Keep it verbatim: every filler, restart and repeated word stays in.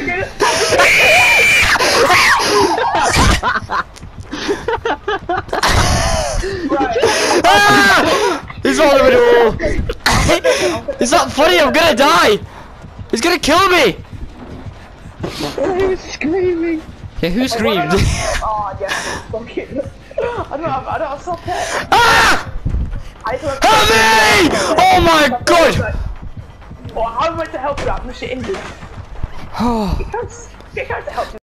Ah! He's all over the wall. It's not funny, I'm gonna die! He's gonna kill me! He was screaming. Yeah, who screamed? Oh, yes, fuck it. I don't have, I don't have soft hair. Ah! Help me! Oh my god! Oh, I'm meant to help you out, I'm shit injured. Get out to help you.